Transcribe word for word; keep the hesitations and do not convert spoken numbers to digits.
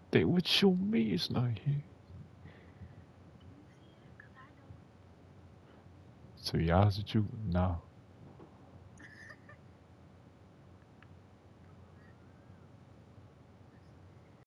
They would show me it's not here. So y'all's the truth? No.